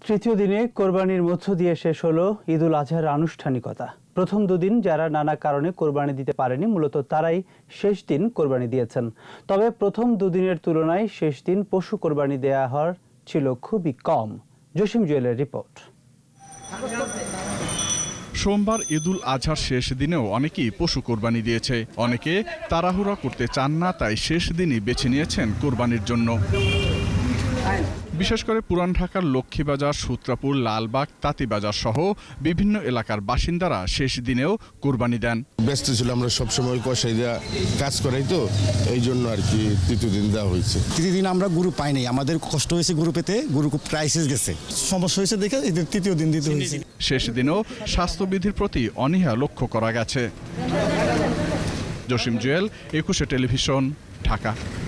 তৃতীয় দিনে কোরবানির মধ্য দিয়ে শেষ হলো ঈদুল আজহার আনুষ্ঠানিকতা। প্রথম দুদিন যারা নানা কারণে কোরবানি দিতে পারেনি মূলত তারাই শেষ দিন কোরবানি দিয়েছেন। তবে প্রথম দুদিনের তুলনায় শেষ দিন পশু কোরবানি দেয়া হওয়ার ছিল খুবই কম। জসিম জুয়েলের রিপোর্ট। সোমবার ঈদুল আজহার শেষ দিনেও অনেকেই পশু কোরবানি দিয়েছে। অনেকে তাড়াহুড়া করতে চান না, তাই শেষ দিনই বেছে নিয়েছেন কোরবানির জন্য। বিশেষ করে পুরান ঢাকার লক্ষ্মীবাজার, সূত্রাপুর, লালবাগ, তাঁতিবাজার সহ বিভিন্ন এলাকার বাসিন্দারা শেষ দিনেও কোরবানি দেন। ব্যস্ত ছিল, আমরা সবসময় কষাইরা কাজ করাই, তো এই জন্য আর কি তৃতীয় দিন দেওয়া হয়েছে। তৃতীয় দিন আমরা গরু পাইনি, আমাদের কষ্ট হয়েছে গরু পেতে, গরু খুব প্রাইসেস গেছে, সমস্যা হয়েছে দেখে এদের তৃতীয় দিন দিতে হয়েছে। শেষ দিনেও স্বাস্থ্যবিধির প্রতি অনীহা লক্ষ্য করা গেছে। জসিম জুয়েল, একুশে টেলিভিশন, ঢাকা।